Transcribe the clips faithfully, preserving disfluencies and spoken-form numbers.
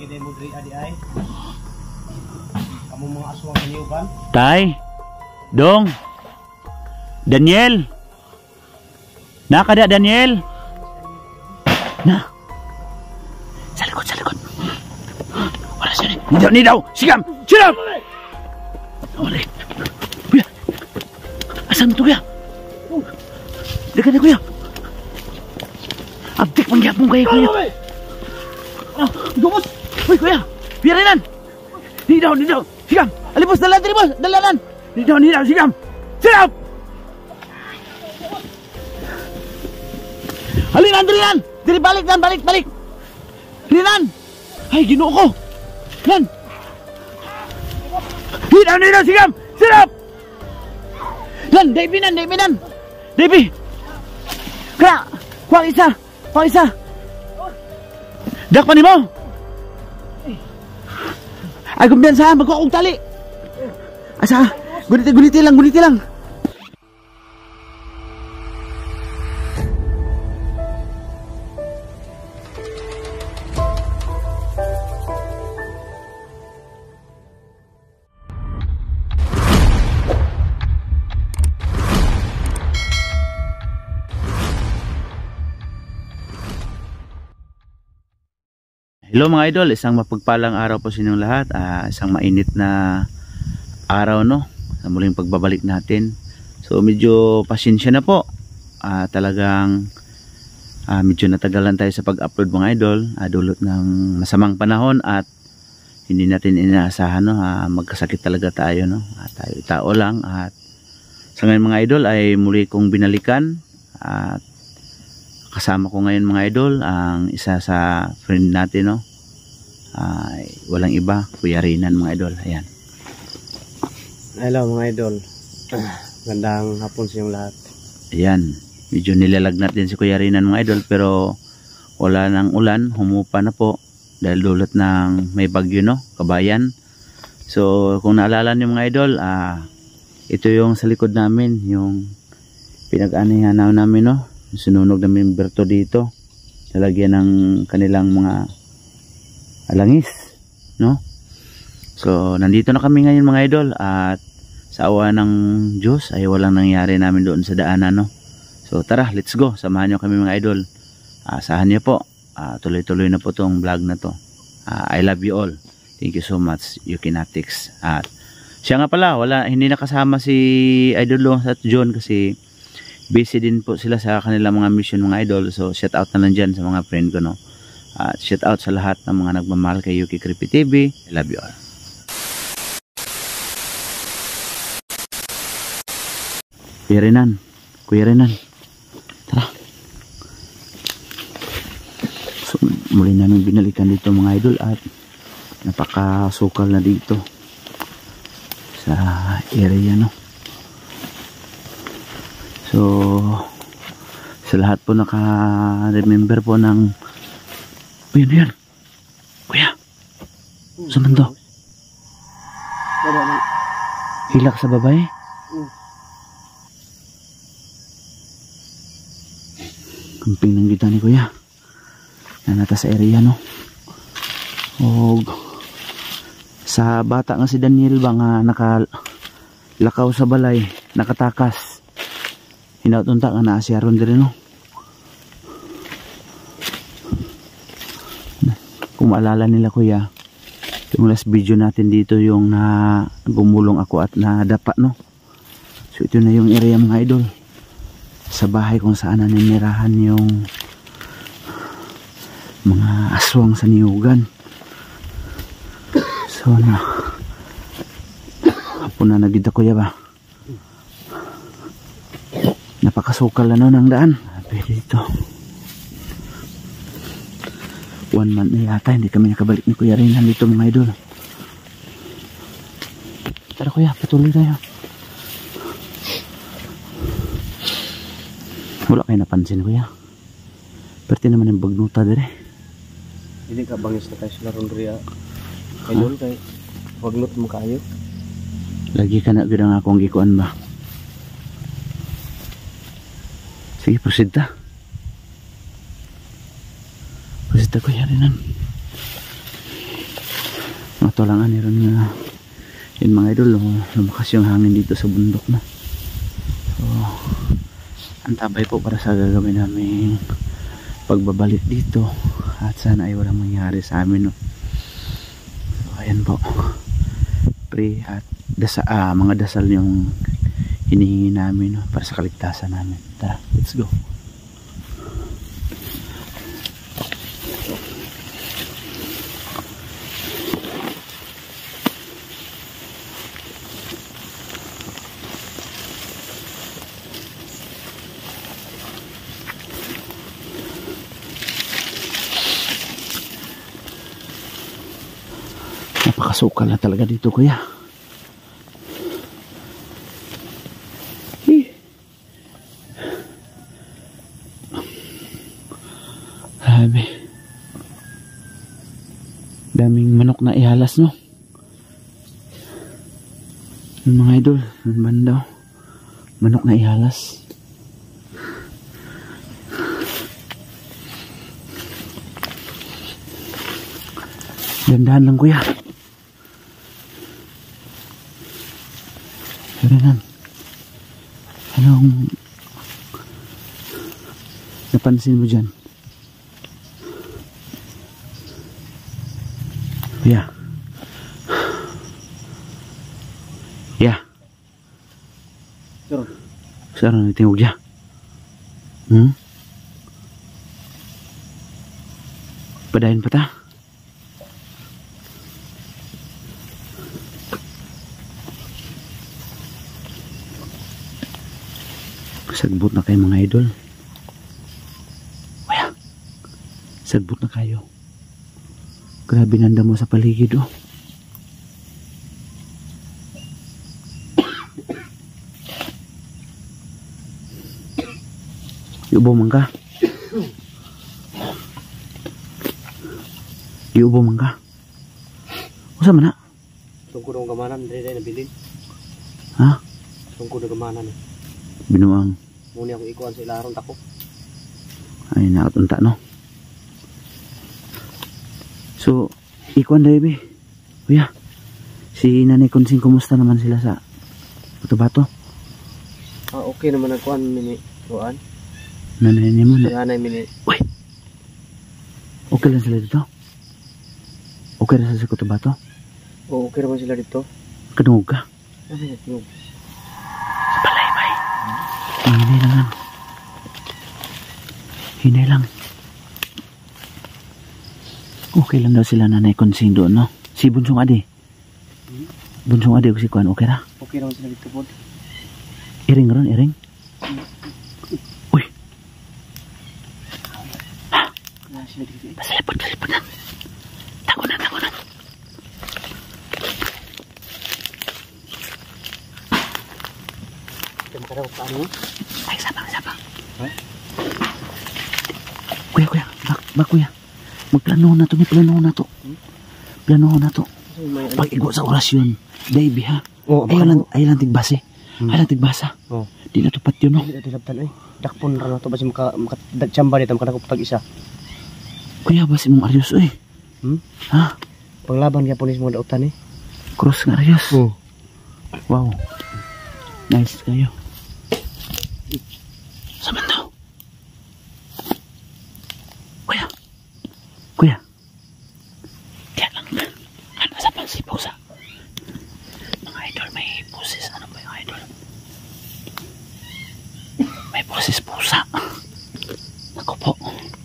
gede mudri adi ay. Kamu mga aswang kaniuban. Tay, Dong, Daniel. Na kada Daniel. Na. Sa likod, sa likod. Wala siya. Ni daw, ni daw. Sigam. Sigam. Wala. Kuya. Asan to kuya? Dekat kuya. Abdik mangyapong kayo kuya. Ah, dumos. Uy kuya. Biarinan. Ni daw, ni daw. Sigam. Alipos dalan diri bos, dalanan. Ni daw, ni daw. Sigam. Sigam. Halin Andri nan. Diri balik nan, balik, balik. Rinan. Ay, Ginoo ko. Nan. Hidaw, hidaw, sigam. Sirap. Nan, Davy nan, Davy nan. Davy. Kaya, kuwang isa. Kuwang isa. Dak pa ni mo. Ay, kumbiyansa, magkuha kong tali. Asa, guniti, guniti lang, guniti lang. Hello mga idol, isang mapagpalang araw po sa inyong lahat, uh, isang mainit na araw no, sa muling pagbabalik natin. So medyo pasensya na po, uh, talagang uh, medyo natagalan tayo sa pag-upload mga idol, uh, dulot ng masamang panahon at hindi natin inaasahan no, uh, magkasakit talaga tayo no, uh, tayo tao lang. At sa ngayon mga idol ay muli kong binalikan at kasama ko ngayon mga idol ang isa sa friend natin no, ay uh, walang iba, Kuya Rinan mga idol. Ayan. Hello mga idol. Gandang hapon sa inyong lahat. Ayan, medyo nilalagnat din si Kuya Rinan mga idol, pero wala nang ulan, humupa na po dahil dulot ng may bagyo no, Kabayan. So kung naalala niyo mga idol, ah uh, ito yung sa likod namin, yung pinag-anihan namin no, sinunog na memberto dito, lalagyan ng kanilang mga alangis no. So nandito na kami ngayon mga idol, at sa awa ng Diyos ay walang nangyari namin doon sa daanan no. So tara, let's go, samahan nyo kami mga idol. Asahan nyo po, uh, tuloy-tuloy na po tong vlog na to. uh, I love you all, thank you so much Yukinatics. At siya nga pala, wala, hindi nakasama si Idol Long at John kasi busy din po sila sa kanilang mga mission mga idol. So shout out na lang dyan sa mga friend ko no. At uh, shout out sa lahat ng mga nagmamahal kay Yuki Creepy T V. I love you all. Kuya Rinan, Kuya Rinan, tara. So muli namin binalikan dito mga idol at napakasukal na dito sa area no. So sa lahat po naka-remember po ng Uy, ano yan? Kuya, sa mundo? Hilak sa babae? Kamping ng gita ni Kuya na nata sa area no. O sa bata nga si Daniel ba nga nakalakaw sa balay, nakatakas, hinautunta nga naasyaron din no. Kung maalala nila Kuya, yung last video natin dito yung na gumulong ako at nadapa no. So ito na yung area mga idol, sa bahay kung saan naninirahan yung mga aswang sa niyugan. So na hapon na nagida Kuya ba, napakasukal na no ng daan. Pwede ito one month na yata hindi kami nakabalik ni Kuya Rinan dito mga idol. Tara Kuya, patuloy tayo. Wala kayo napansin Kuya, perte naman yung bagnuta dire. Hindi ka bangis na tayo sa laron ria idol kay wagnot mo kayo. Lagi ka na gudang akong gikuan ba. Sige, proceed ta. Proceed ta Kuya Rinan. to lang ani ron nga yun mga idol, lum- lumakas yung hangin dito sa bundok na. So antabay po para sa gagawin namin pagbabalik dito at sana ay walang mangyari sa amin, no? So ayan po, pray at dasa, ah, mga dasal yung hinihingi namin, no? Para sa kaligtasan namin. Tara, let's go. Napakasukal na talaga dito, kuya. Eh. Sabi. Daming manok na ihalas, no? Yung mga idol, yung bandaw. Manok na ihalas. Dandahan lang, kuya. Kailangan. Anong napansin mo dyan? Yeah. Yeah. Sir, saan na tingog dyan? Hmm? Padahin pa ta? Sagbot na kayo mga idol. Kuya, sagbot na kayo. Grabe nanda mo sa paligid, oh. Iubo man ka. Iubo man ka. Usa man na? tungkol ng gamanan, dali na nabilin. Ha? Tungkol ng gamanan eh. Binuang. Muna ako ikuan sa ilaron tako. Ay, nakatunta, no? So, ikuan dahi, be. Kuya, si Nanay Konsing, kumusta naman sila sa Cotabato? Ah, okay naman nagkuan mini. Kuan. Nanay niya mo na. Nanay mini. Uy! Okay lang sila dito? Okay lang sila sa Cotabato? Oo, okay naman sila dito. Kadungog ka? Ano yung Sa balay, bay. Hinay lang lang. Hinay lang. Okay lang daw sila Nanay Konsing doon, no? Si Bunsong Adi. Hmm? Bunsong Adi, si Kuan, okay ra? Okay naman sila dito po. Iring ron, iring. Uy! Ha? Wala sila dito eh. Pasalipod, pasalipod na. Tago na, tago na. Kaya makaraw pa ano? Ay, sabang, sabang. Ha? Kuya, kuya, bak, bak, kuya. Magplano na to, may plano na to. Hmm? Plano na to. So, may ano? Pag-igo sa orasyon, baby ha. Oo, Ayaw lang, ayaw lang tigbase. Hmm. Ayaw lang tigbasa. Oo. Di na tupat yun, no? Hindi na dilabtan eh. Dakpon ra na to basi maka makadagtsamba dito makadakop isa. Kuya, basi mong Arios, oy. Hmm? Ha? Panglaban kaya pulis mga dautan eh. Cross nga Arios. Oo. Wow. Nice kayo. Saman daw. Kuya. Kuya. Kaya lang. Ano sa pansipaw sa? Mga idol, may pusis. Ano ba yung idol? May pusis pusa. Ako po.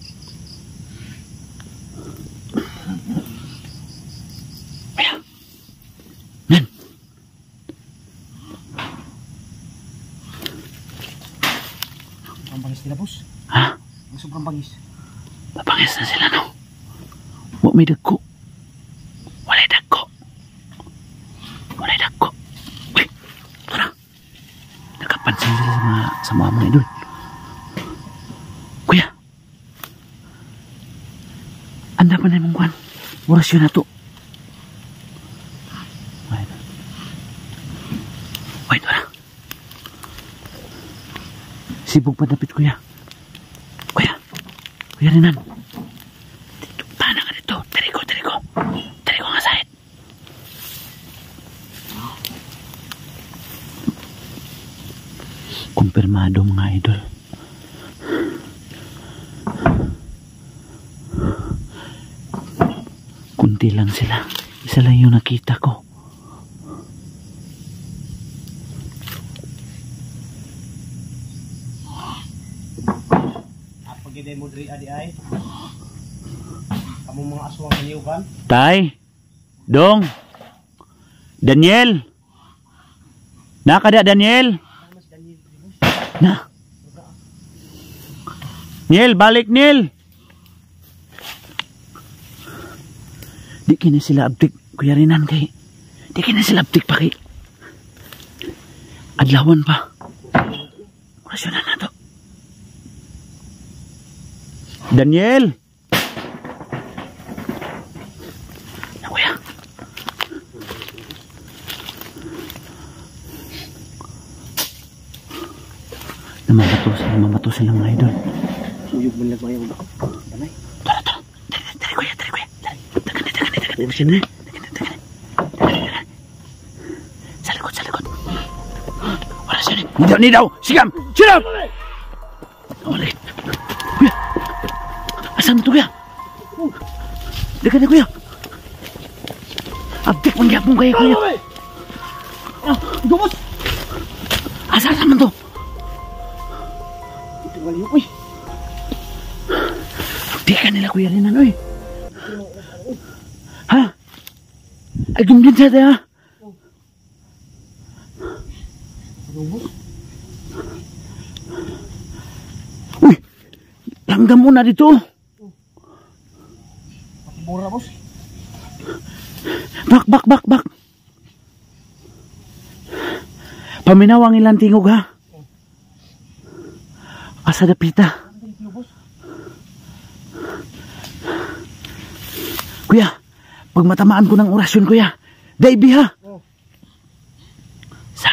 Kuya. Nan. Ang bangis nila boss. Ha? Ang sobrang bangis. Mapangis na sila, no? Wa may dagko. Walay dagko. Walay dagko. Uy, tara. Nakapansin sila sa mga, sa mga mga idol. Kuya. Anda pa na yung kwan. Orasyon na to. Wait. Wait, tara. Sibog pa dapit, kuya. Kuya. Kuya Rinan. Dito, paano ka dito? Tari ko, tari ko. Tari ko nga sahit. kumpirmado mga idol. Kunti lang sila. Isa lang yung nakita ko. Pagkiday mo diri adi ay. Kamu mga aswang kaniyuban. Tay, Dong, Daniel. Nakada Daniel. Na. Niel, balik Niel. Di kini sila abdik Kuya Rinan kay. Di kini sila abdik pa kay. Adlawan pa. Orasyonan na to. Daniel. Na kuya. Namamato sila, namamato sila mga idol. Uyog man lang mayong damay. Tara, tara. Tara, tara kuya, tara kuya. Tara, tara, tara, tara. Tara, sino na? Tara, tara, tara. Sa likod, sa likod. Wala siya. Nidaw, nidaw. Sigam! Sigam! Wala. Kuya. Asan ito kuya? Dika na kuya. Abdik man gyapon kayo kuya. Ah, dumos. Asan naman to? Ito wali uy. Di ka nila Kuya Rinan, oy. Ha? Ay, gumdin sa tayo, ha? Uy, langgam mo na dito. Pakibura, boss. Bak, bak, bak, bak. Paminawang ilang tingog, ha? Asa dapita. Kuya, pag matamaan ko ng orasyon, kuya, daibi ha. Oh. Sa.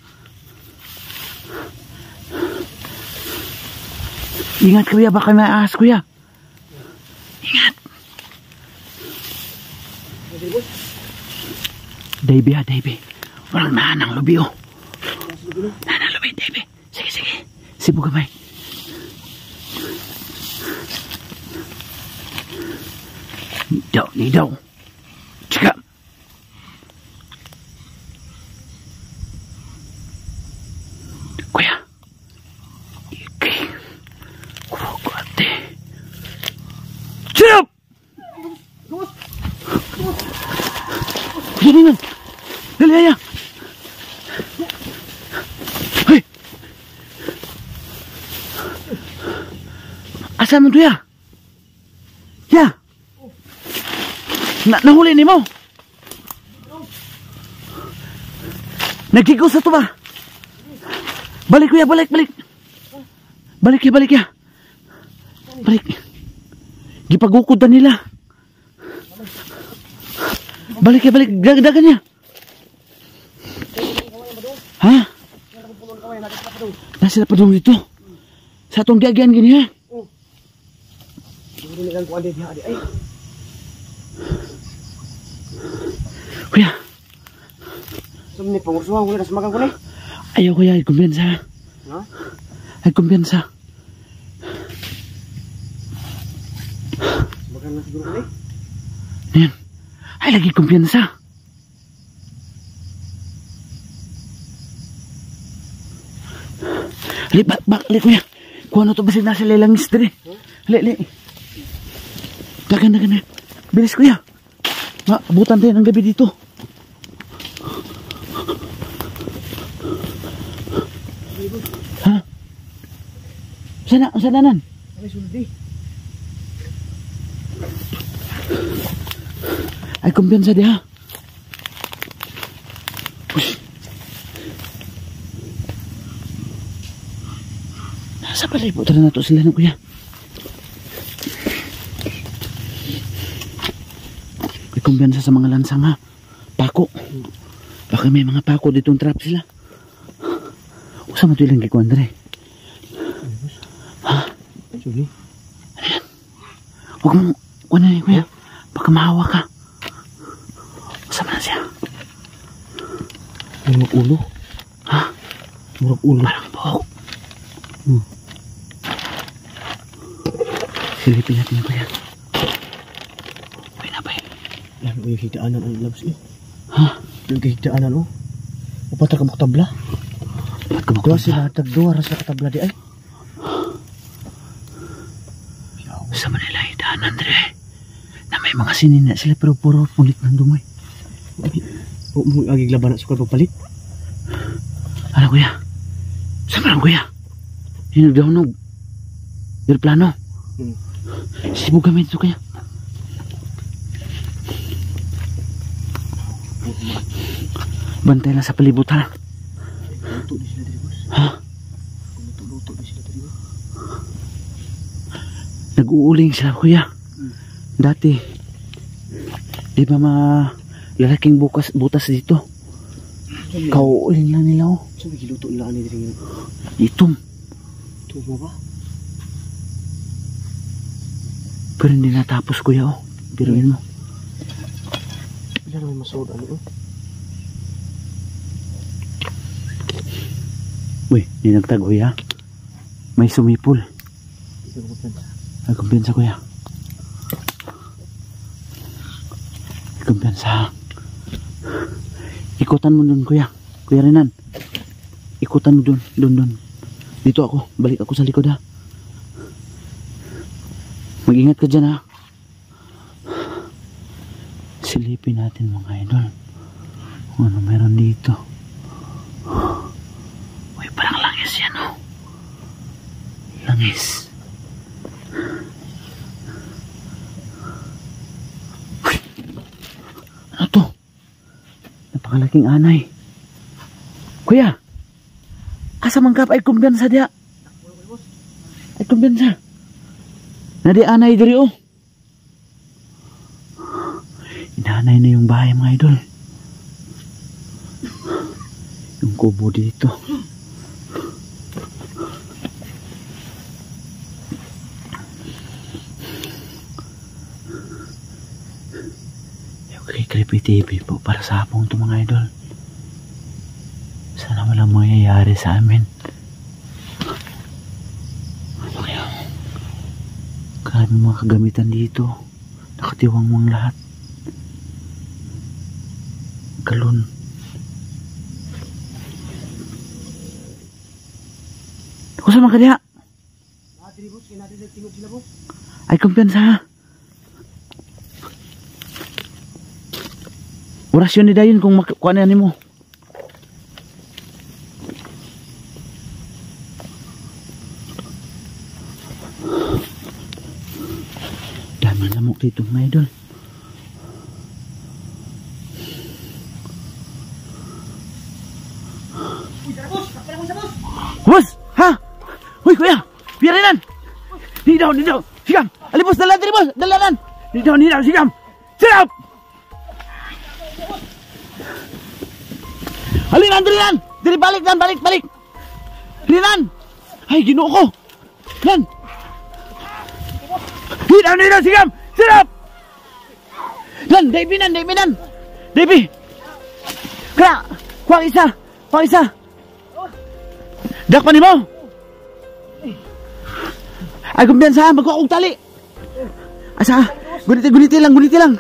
Ingat kuya, baka may ahas kuya. Ingat. Daibi ha, daibi. Walang nahan ng lubi oh. Nahan ng lubi, daibi. Sige, sige. Sibu gamay. Nidaw, nidaw. Cika. Kuya. Iki. Kurugate. Siap! Kuya Rinan. Dali ayah. Hei. Asa mo ya? Ya. Na nahuli ni mo. Nagkikos sa to ba? Balik kuya, balik, balik. Balik ya, balik ya. Balik. Gipagukod na nila. Balik ya, balik. Dagdagan niya. Ha? Nasa na pa doon dito. Sa atong gagyan gini ha. Hindi kan ko ade dia ade ay. Kuya. Sumni pangursuhan ko na sa magang ko ni. Ayaw kuya, ay kumpiyansa. Ha? Ay kumpiyansa. Magang na siguro ko ni. Ayan. Ay lagi kumpiyansa. Ali, bak, bak, ali kuya. Kung ano to basit nasa lelang istri. Ali, ali. Dagan, dagan na. Bilis kuya. Ma, abutan tayo ng gabi dito. Ha? Sana, sana nan? Ay suldi. Ay kumpiyansa di ha. Ush. Nasa palibot na to sila ng kuya. Ay kumpiyansa sa mga lansang ha. Pako. Baka may mga pako ditong trap sila. Usa mo ito ilang gikuan dere. Ha? Suldi. Ano yan? Huwag mo, huwag na yun kuya. Baka mahawa ka. Usa mo na siya. Murag ulo. Ha? Murag ulo. Parang buhok. Hmm. Silipin natin yung kuya. Uy na ba eh? Yan, yung higdaanan ang labs eh. Ha? Yung higdaanan oh. Upata ka tabla. Ba't ka Dua makunta? sila tagduwa rasa katabla di ay. Sa Manila, idaan, Andre. Na may mga sinina sila pero puro pulit ng dumoy. O mo agig laban sa ko palit. Ano kuya? Saan lang kuya? Hinog daw nog. Aeroplano. Hmm. Sibo gamit ito kaya. Bantay lang sa palibot ha. Luto di sila diri boss. Ha? Luto-luto di sila diri. Nag-uuling sila kuya. Dati. Di ba mga lalaking bukas, butas dito? Kauuling lang nila oh. So giluto nila ani diri. Itom. Tumo ba? Pero hindi natapos kuya oh. Biruin mo. Bila na may masud ano oh. Uy, hindi nagtago kuya. May sumipol. Ito ko pensa. Ay, kumpiyansa kuya. Kumpiyansa. Ikutan mo dun kuya. Kuya Renan. Ikutan mo dun. Dun dun. Dito ako. Balik ako sa likod ha. Mag-ingat ka dyan ha. Silipin natin mga idol. Ano meron dito? Uy, parang langis yan oh. Langis. Ano to? Napakalaking anay. Kuya, asa man ka ay kumbiyansa dia? Ay kumbiyansa. Nadi anay diri oh. Inanay na yung bahay mga idol. Yung kubo dito. Okay, Creepy T V po para sa hapong ito mga idol. Sana walang mangyayari sa amin. Okay. Grabe mga kagamitan dito. Nakatiwang mong lahat. Galon. Ako sa mga kanya. Diri boss, kinati sa tingog sila boss. Ay kumpiyansa ha. Orasyon ni dayon kung kuanan nimo. Dami lamok dito mga idol. Boss! Ha? Uy kuya! Biarin! Di daw, di daw! Sigam! Ali boss, dalan diri boss! Dalanan! Di daw, di daw, sigam! Sigam! Halinan, dirinan! Diri balik dan, balik, balik! Dirinan! Ay, ginoo ko! Lan! Hidan, hidan, sigam! Sirap! Lan, Davy nan, Davy nan! Davy! Kaya, kuwang isa! Kuwang isa! Dakpan mo! Ay, kumpiyansa, magkuha kong tali! Asa? Guniti, guniti lang, guniti lang!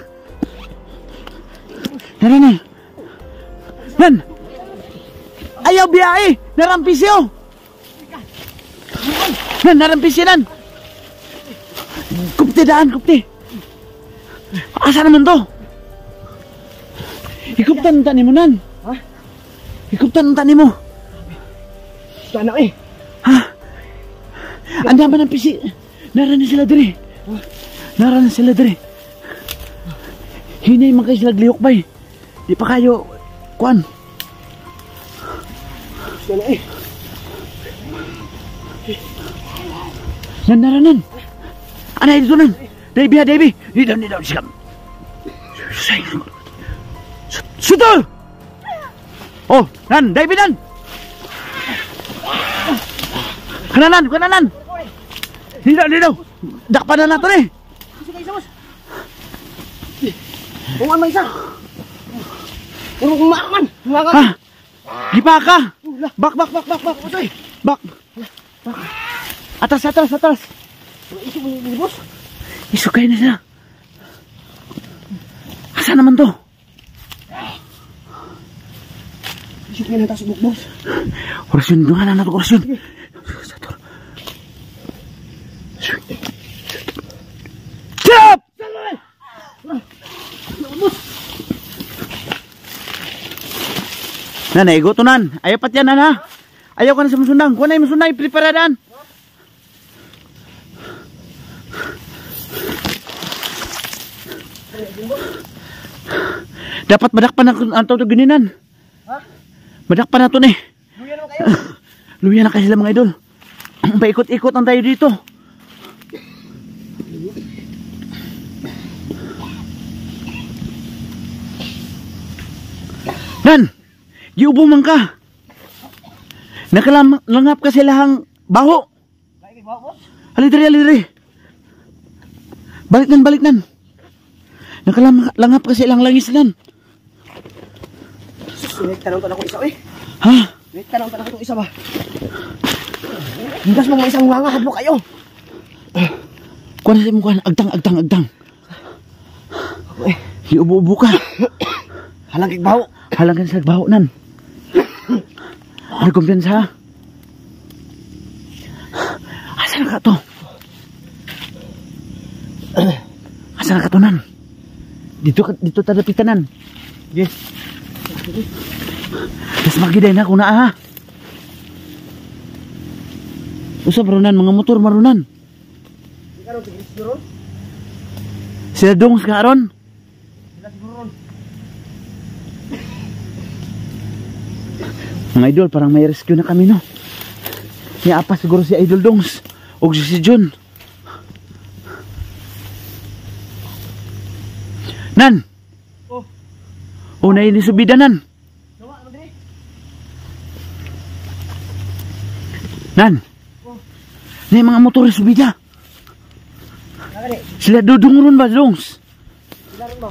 Nara na! Lan! Ayaw biyahe! Narampisi oh! Nan, narampisi nan! Kupti daan, kupti! Asa naman to? Ikuptan ang tani mo nan! Ha? Ikuptan ang tani mo! Sana eh. Ha? Anda ba ng pisi? Nara na sila diri! Nara na sila diri! Hinay man kayo sila gliyok ba eh! Di pa kayo... Kuan! Sana eh. Nandaranan. Anay dito nan. Davy ha, Davy. Dito, dito, sikam. Sutol! Oh, nan, Davy nan. Kananan, kananan. Dito, dito. Dakpan na nato eh. Sige isa boss. Bungan man isa. Puro kong maakman. Maakman. Ha? Gipa ka. Bak, bak, bak, bak, bak. Usoy. Bak. Atas, atas, atas. Isu mo ni boss. Isukay na sila. Asa naman to? Isu niya nang tasubok boss. Orasyon, dungan na nato orasyon. Stop! Nan, naigo to nan. Ayaw pat yan, nan ha. Ayaw ka na sa musundang. Kuha na yung musundang, ipreparadan. Dapat madakpan na ito ito gininan. Ha? Madakpan na ito na eh. Luya naman kayo. Luya na kayo sila mga idol. Paikot-ikot ang tayo dito. Nan! Giubo man ka. Nakalangap ka silahang baho. Lagi ba boss? Halidiri, halidiri. Balik nan, balik nan. Nakalangap ka silang langis nan. May tanong pa na ko isa eh. Ha? May tanong pa na ko isa ba? Hindas mo mga isang mga hadlo kayo. Kuha na mo kuha. Agtang, agtang, agtang. Eh, Giubo-ubo ka. halang kikbaho. Halang ka sa baho nan. Ano kumpiyansa ha? Asa na ka to? Asa na ka to nan? Dito, dito tadapitan nan. Yes. Mas magiday na kung naa ha. Usap marunan, mga motor marunan. Ikaw ron, tigil siguro. Sila dong sa karon. Sila siguro ron. Mga idol, parang may rescue na kami no. Niapa siguro si Idol Dongs o si John. Nan! Oh. O, na ini subida nan. Nawa, ano din? Nan! Oh. Na yung mga motor subida. Nakari, Sila dudong ron ba, Dongs? sila ron ba?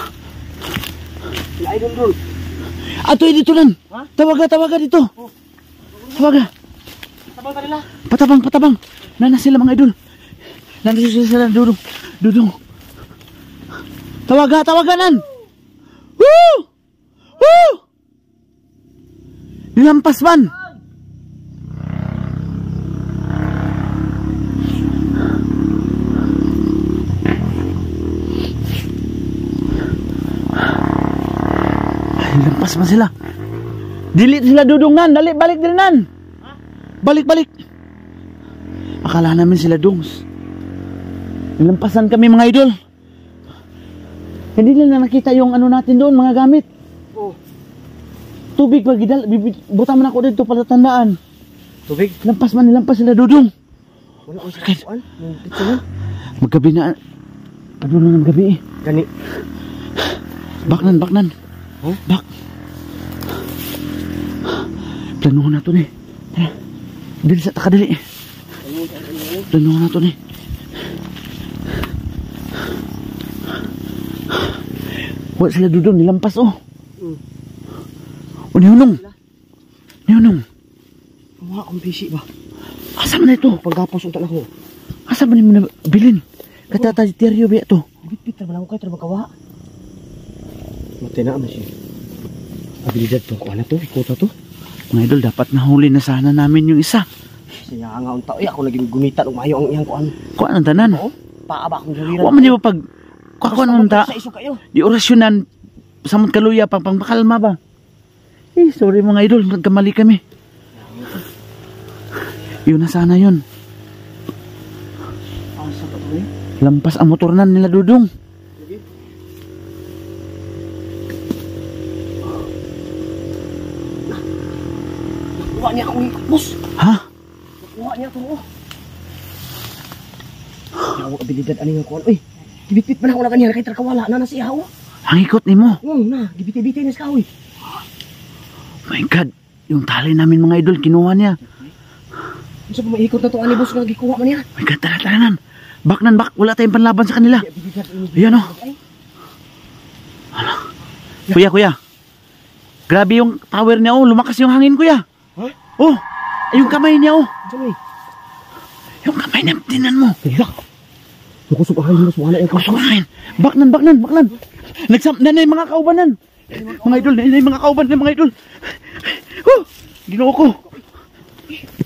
Sila idol ron. Ato, dito nan. Ha? Tawaga, tawaga dito. Oh. Tawaga. Tabang ka nila. Patabang, patabang. Nana sila mga idol. Nana sila sila dudong. Dudong. Tawaga, tawaga nan. Woo! Woo! Nilampas man. Nilampas man sila. Dilit sila dudong nan. Dali, balik din nan. Balik, balik. Akala namin sila dongs. Nilampasan kami mga idol. Hindi nila nakita yung ano natin doon, mga gamit. Oh. Tubig, pag idal, buta man ako dito para tandaan. Tubig? Lampas man, nilampas sila dudong. Wala ko siya kuan. Yung dito na. Maggabi na. Ano na ng gabi eh. Gani. Baknan, baknan. Oh? Bak. Planuhan na ito eh. Tara. Dili sa takadali eh. Planuhan na ito eh. Wala sila dudong, nilampas oh. Mm. O nihunong. Nihunong. Wala akong bisi ba? Asa man na ito? Pagkapos unta na ko. Asa man mo na bilin? Katatateryo ba ito? Bit-bit na ko kayo trabaho kawa. Matay na naman siya. Abilidad to ko ano to, ikota to. Mga idol, dapat nahuli na sana namin yung isa. Siya nga unta, eh ako naging gumita og maayo ang iyang kuan. Kuha ng tanan. Oo. Paaba akong gawiran. Huwag man niyo pag kakuan mo ta. Sa iso kayo. Di orasyonan. Samot kaluya pang pangpakalma ba? Eh, sorry mga idol, nagkamali kami. Yun na sana yun. Ah, sa to eh. Lampas ang motor na nila dudong. Sige. Nakuha niya ako, boss. Ha? Nakuha niya ako. Yaw, abilidad ano yung kuan. Uy, gibit-bit man ako na kanya, kay Tarkawala na na siya ho. Ang ikot ni mo. Oo na, gibit-bit na siya, uy. My God, yung tali namin mga idol, kinuha niya. Gusto pa maikot na to, ani boss, nga gikuha man niya. My God, tara, tara nan. Bak nan, bak. Wala tayong panlaban sa kanila. Abilidad ini. Ayan o. Kuya, kuya. Grabe yung power niya oh. Lumakas yung hangin kuya. Ha? Oh, ay yung kamay niya oh. Diyan, uy. Yung kamay na tinan mo. Kaya. Nakusubahin mo wala yung Kusok akin. Baknan, baknan, baknan. Nagsam na na yung mga kaubanan. Mga idol, na na yung mga kauban na mga idol. Oh, ginoo ko.